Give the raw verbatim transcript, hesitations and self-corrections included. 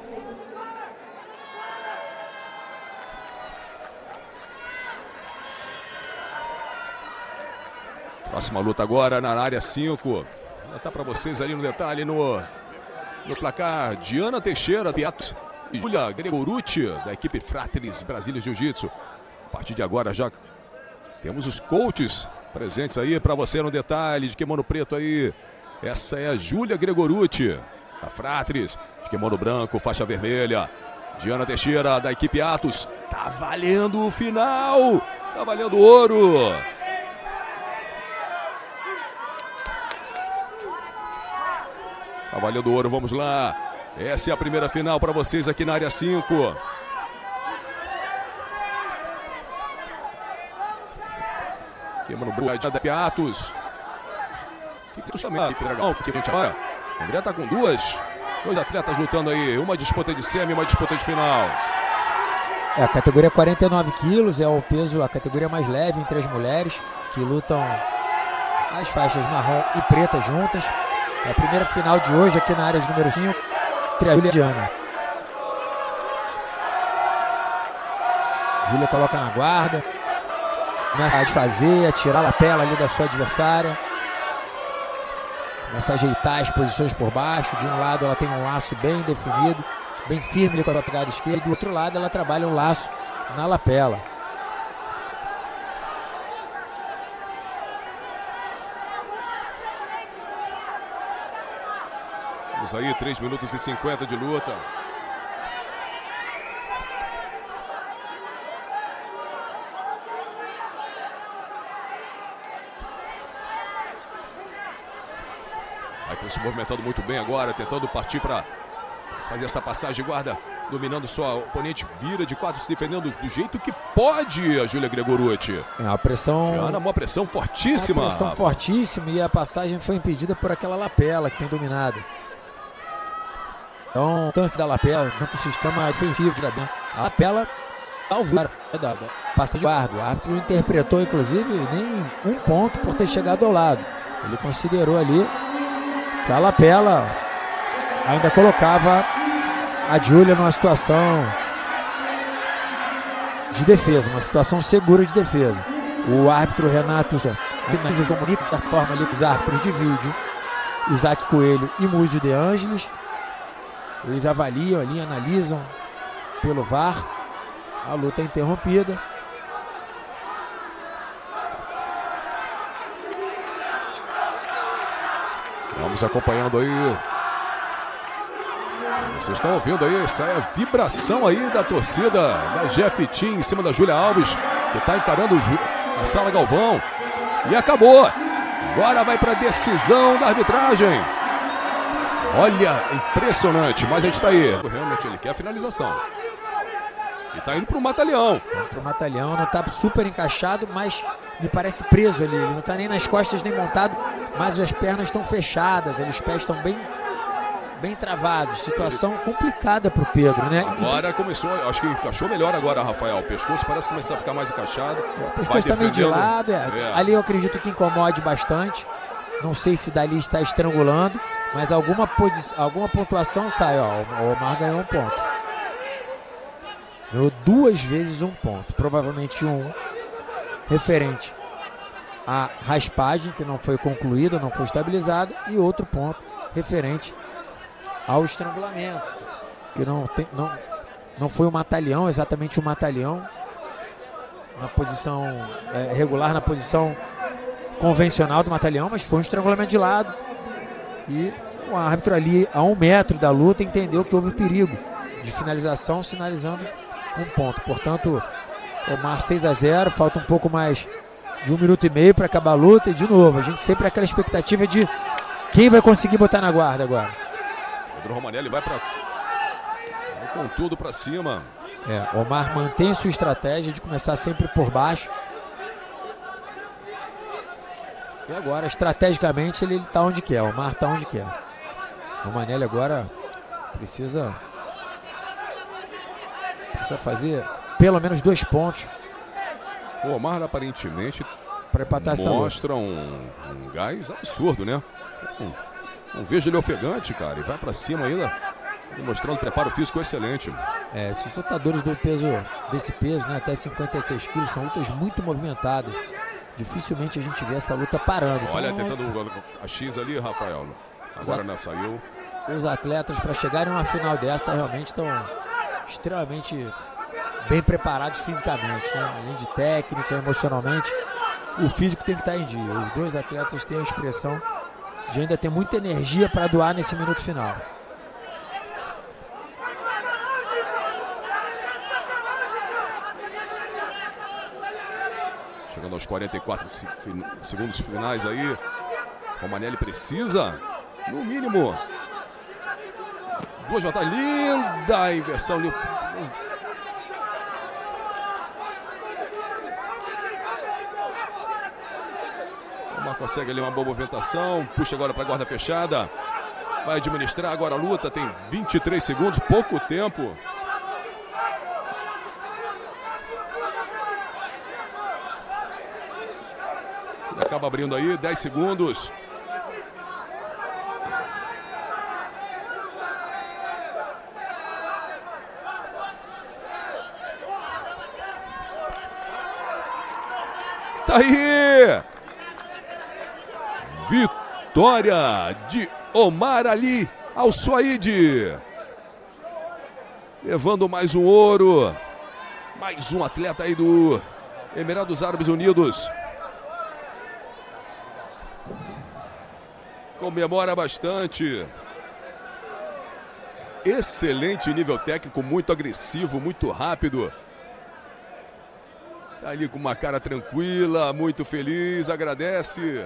Próxima luta agora na área cinco. Vou botar para vocês ali no detalhe no, no placar. Diana Teixeira, Beato e Júlia Gregorucci, da equipe Fratres Brasília Jiu-Jitsu. A partir de agora já temos os coaches presentes aí para você no detalhe de kimono preto aí. Essa é a Júlia Gregorucci, da Fratres, de kimono branco, faixa vermelha. Diana Teixeira, da equipe Atos. Tá valendo o final, tá valendo ouro. Tá valendo ouro, vamos lá. Essa é a primeira final para vocês aqui na área cinco. Kimono branco da Piatos. O que tu chama aqui, Dragão? Que a gente agora? O André tá com duas. Dois atletas lutando aí. Uma disputa de semi e uma disputa de final. É, a categoria quarenta e nove quilos é o peso, a categoria mais leve entre as mulheres que lutam as faixas marrom e preta juntas. É a primeira final de hoje aqui na área de número cinco, entre a Júlia e a Diana. Júlia coloca na guarda, começa a desfazer, a tirar a lapela ali da sua adversária. Começa a ajeitar as posições por baixo. De um lado ela tem um laço bem definido, bem firme ali com a pegada esquerda. Do outro lado ela trabalha um laço na lapela. Vamos aí, três minutos e cinquenta de luta. Vai se movimentando muito bem agora, tentando partir para fazer essa passagem de guarda, dominando sua oponente, vira de quatro, se defendendo do jeito que pode a Júlia Gregorucci. É uma pressão... Diana, uma pressão fortíssima. Uma pressão Rafa. fortíssima e a passagem foi impedida por aquela lapela que tem dominado. Então, o lance da lapela, tanto o sistema defensivo de bem. A lapela salvar da passagem de guarda. O árbitro não interpretou, inclusive, nem um ponto por ter chegado ao lado. Ele considerou ali que a lapela ainda colocava a Júlia numa situação de defesa, uma situação segura de defesa. O árbitro Renato comunica dessa forma ali com os árbitros de vídeo, Isaac Coelho e Múzio De Ângeles. Eles avaliam ali, analisam pelo V A R. A luta é interrompida. Vamos acompanhando aí. Vocês estão ouvindo aí, essa é a vibração aí da torcida da G F Team em cima da Júlia Alves, que está encarando a Sala Galvão. E acabou. Agora vai para a decisão da arbitragem. Olha, impressionante, mas a gente está aí. Realmente ele quer a finalização. E está indo para o Matalhão. Para o Matalhão, não está super encaixado, mas me parece preso ali. Ele não está nem nas costas nem montado, mas as pernas estão fechadas, os pés estão bem, bem travados. Situação complicada para o Pedro, né? Agora começou, acho que encaixou melhor agora, Rafael. O pescoço parece começar a ficar mais encaixado. É, o pescoço está meio de lado. É. É. Ali eu acredito que incomode bastante. Não sei se dali está estrangulando, mas alguma, alguma pontuação sai. Ó, o Omar ganhou um ponto. Ganhou duas vezes um ponto. Provavelmente um referente à raspagem, que não foi concluída, não foi estabilizada. E outro ponto referente ao estrangulamento, que não, tem, não, não foi um matalhão, exatamente um matalhão. Na posição é, regular, na posição convencional do matalhão, mas foi um estrangulamento de lado. E o árbitro ali, a um metro da luta, entendeu que houve perigo de finalização, sinalizando um ponto. Portanto, Omar seis a zero, falta um pouco mais de um minuto e meio para acabar a luta. E de novo, a gente sempre aquela expectativa de quem vai conseguir botar na guarda agora. Pedro Romanelli vai para com tudo para cima. É, Omar mantém sua estratégia de começar sempre por baixo. E agora, estrategicamente, ele está onde quer. Omar está onde quer. Romanelli agora precisa precisa fazer pelo menos dois pontos. O Omar aparentemente para empatar essa luta. Mostra um, um gás absurdo, né? Um, um vejo ele ofegante, cara, e vai para cima ainda. Mostrando preparo físico excelente. É, esses lutadores do peso, desse peso, né, até cinquenta e seis quilos, são lutas muito movimentadas. Dificilmente a gente vê essa luta parando. Olha, então, tentando a X ali, Rafael. Agora não saiu. Os atletas, para chegarem a uma final dessa, realmente estão extremamente bem preparados fisicamente, né? Além de técnica, emocionalmente, o físico tem que estar em dia. Os dois atletas têm a expressão de ainda ter muita energia para doar nesse minuto final. Chegando aos quarenta e quatro segundos finais aí. Romanelli precisa, no mínimo, duas batalhas. Linda a inversão. O Omar consegue ali uma boa movimentação. Puxa agora para a guarda fechada. Vai administrar agora a luta. Tem vinte e três segundos, pouco tempo. Acaba abrindo aí, dez segundos. Tá aí! Vitória de Omar Ali Al-Suaid. Levando mais um ouro. Mais um atleta aí do Emirados Árabes Unidos. Comemora bastante. Excelente nível técnico, muito agressivo, muito rápido. Tá ali com uma cara tranquila, muito feliz, agradece.